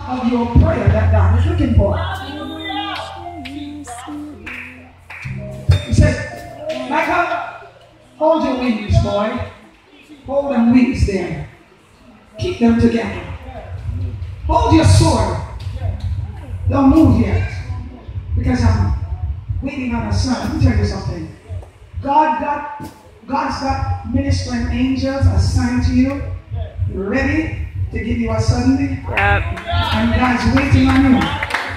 of your prayer that God is looking for. He said, Michael, hold your wings, boy. Hold them wings there. Keep them together. Hold your sword. Don't move yet. Because I'm waiting on a son. Let me tell you something. God's got ministering angels assigned to you, ready to give you a suddenly. Yep. And God's waiting on you.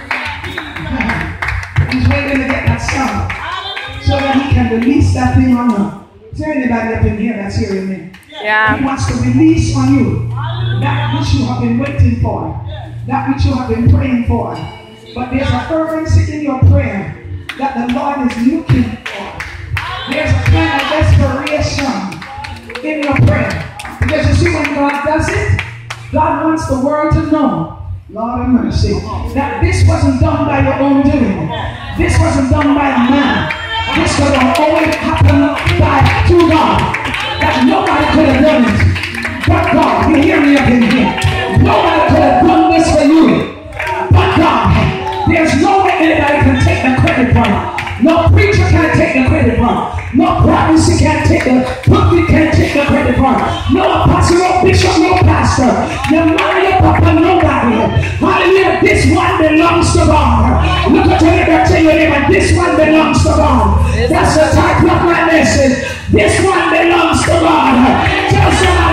He's waiting to get that son so that he can release that thing on you. Is there anybody up in here that's hearing me? Yeah. He wants to release on you that which you have been waiting for, that which you have been praying for. But there's a fervency in your prayer that the Lord is looking for. There's a kind of desperation in your prayer. Because you see, when God does it, God wants the world to know, Lord of mercy, that this wasn't done by your own doing. This wasn't done by a man. This was only happen through God. That nobody could have done it but God. You hear me up in here? Nobody could have done this for you but God. There's no way anybody can take the credit from it. No preacher can take the credit from it. No prophecy can take the prophet can take the credit from it. No apostle, no bishop, no pastor. No mama, no papa, nobody. Hallelujah. This one belongs to God. Look at your neighbor, tell your neighbor, this one belongs to God. That's the type of my message. This one belongs to God. Tell somebody.